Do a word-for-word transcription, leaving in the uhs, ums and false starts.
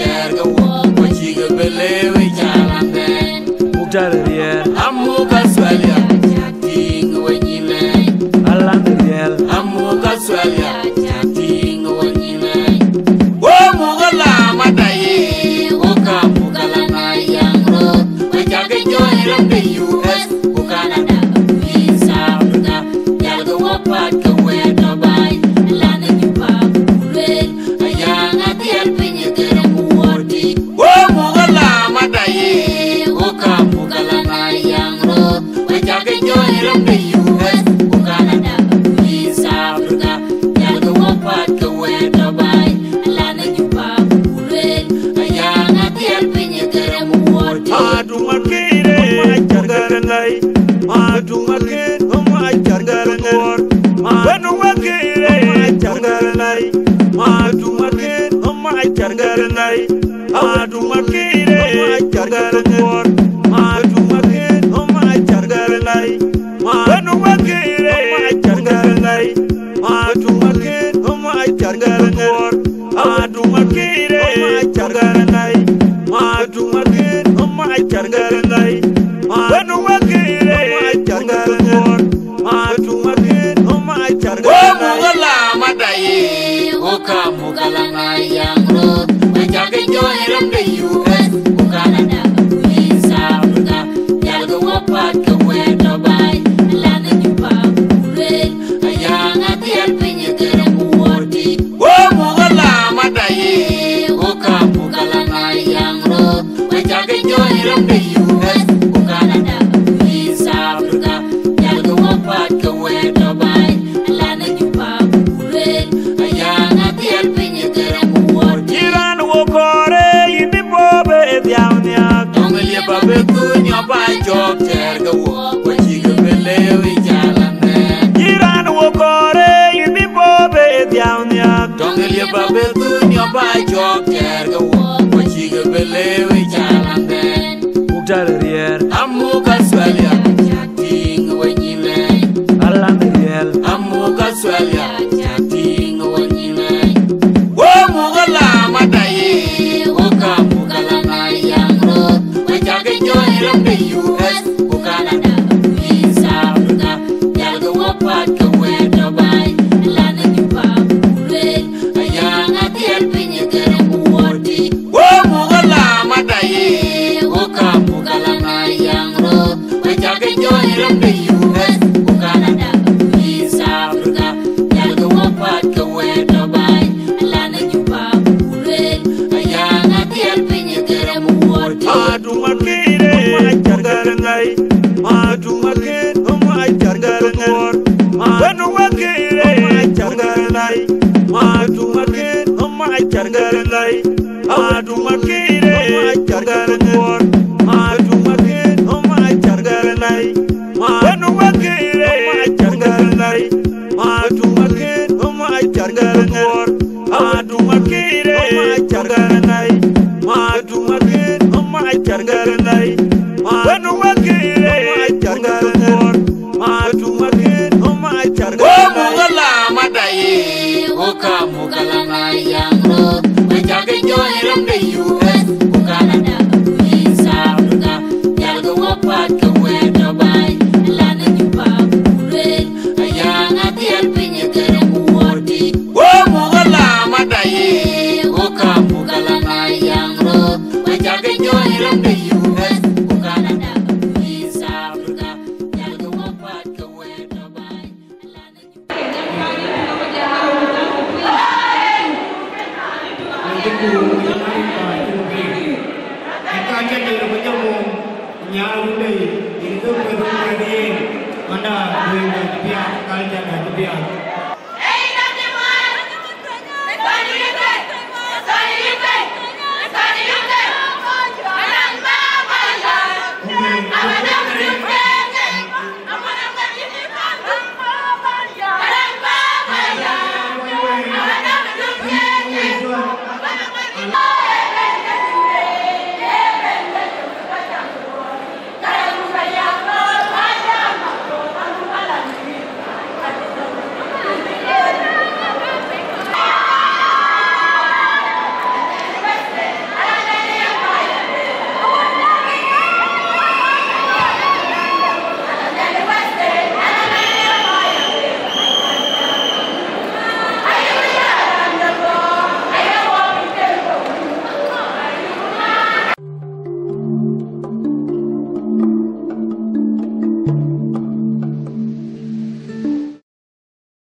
terga wo wachiga belewe jalanden Mugdariel amuka swalya ting wanyile Alandriel amuka swalya ting wanyile wo mugala madaye wo ka mugala na yangro wajaga joiram de U S wo Canada East Africa yalga wo pat ka wedo bay lana nyupa kulwe ayanga diel pinye kere muwoti wo mugala madaye wo ka mugala na yangro wajaga joiram de U S wo Canada East Africa yalga wo pat ka wedo bay lana nyupa kulwe ayanga diel pinye kere muwoti Adumakire Chargarangai Adumakire Chargarangai Adumakire Chargarangai Adumakire Chargarangai Adumakire Chargarangai Adumakire Chargarangai Adumakire Chargarangai Adumakire Chargarangai Adumakire Chargarangai Adumakire Chargarangai Adumakire Chargarangai Adumakire Chargarangai wo mugala madaye wo ka mugala na yangro wajaga joiram de U S wo Canada East Africa yalga wo pat ka wedo bay lana nyupa kulwe ayanga diel pinye kere muwoti wo mugala madaye wo ka mugala na yangro wajaga joiram de U S wo Canada East Africa yalga wo pat ka wedo bay lana nyupa kulwe ayanga diel pinye kere muwoti Jiran wo kore yindi bobe diawniak Dongle ye babe kunyo ba jok terga wo wachiga belewe jalande Jiran wo kore yindi bobe diawniak Dongle ye babe kunyo ba jok terga wo wachiga belewe jalande Mugdariel amuka swalya ting wanyile Alandriel amuka swalya ting wanyile wo mugala madaye wo ka mugala na yangro wajaga joiram de U S wo Canada East Africa yalga wo pat ka wedo bay lana nyupa kulwe ayanga diel pinye kere muwoti wo mugala madaye wo ka mugala na yangro wajaga joiram de U S wo Canada East Africa yalga wo pat ka wedo bay lana nyupa kulwe ayanga diel pinye kere muwoti Adumakire Chargarangai Adumakire Chargarangai Adumakire Chargarangai Adumakire Chargarangai Adumakire Chargarangai Adumakire Chargarangai Adumakire Chargarangai Adumakire Chargarangai Adumakire Chargarangai Adumakire Chargarangai Adumakire Chargarangai Adumakire Chargarangai wo mugala madaye wo ka mugala na yangro wajaga joiram de U S wo Canada East Africa yalga wo pat ka wedo bay lana nyupa kulwe ayanga diel pinye kere muwoti wo mugala madaye wo ka mugala na yangro wajaga joiram de U S wo Canada East Africa yalga wo pat ka wedo bay lana nyupa Kita jadi berjemu nyaru deh itu berjemu mana boleh pihak kalian ada pihak